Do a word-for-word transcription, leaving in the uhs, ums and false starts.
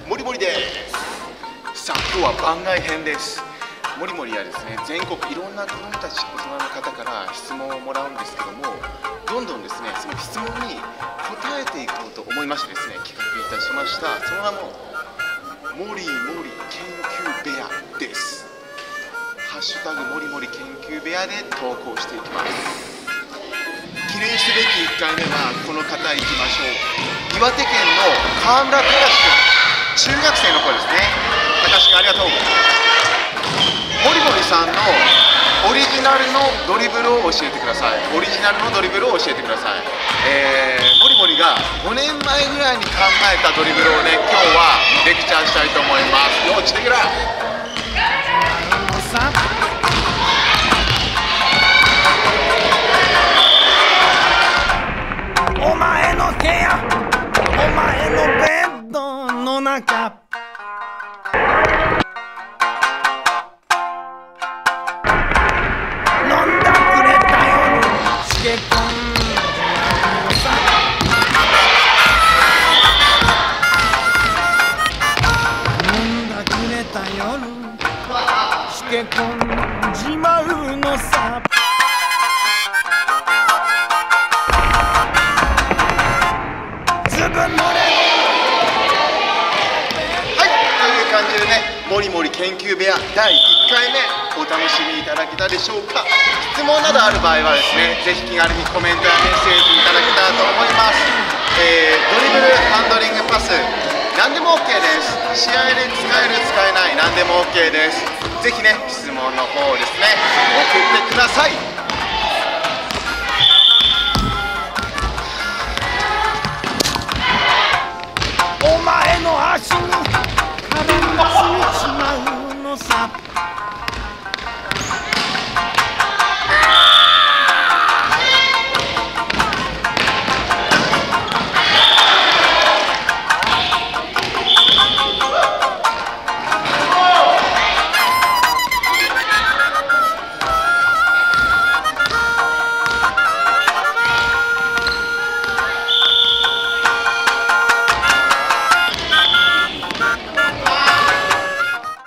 モリモリです。さあ今日は番外編です。モリモリはですね、全国いろんな子どもたち、大人の方から質問をもらうんですけども、どんどんですねその質問に答えていこうと思いましてですね、企画いたしました。その名もモリモリ研究部屋です。ハッシュタグモリモリ研究部屋で投稿していきます。記念すべきいっかいめはこの方いきましょう。岩手県の河村隆君、中学生の子ですね。隆君ありがとう。モリモリさんのオリジナルのドリブルを教えてください。オリジナルのドリブルを教えてください。えー、モリモリがごねんまえぐらいに考えたドリブルをね、今日はレクチャーしたいと思います。よーちてくらお前の部屋、お前のベッドの中、飲んだくれた夜しけ込んでさ、飲んだくれた夜しけ込んじまうのさ。 感じでね、モリモリ研究部屋だいいっかいめお楽しみいただけたでしょうか。質問などある場合はですね、ぜひ気軽にコメントやメッセージいただけたらと思います。えー、ドリブル、ハンドリング、パス何でも OK です。試合で使える使えない何でも OK です。ぜひね、質問の方をですね送ってください。 お前の足に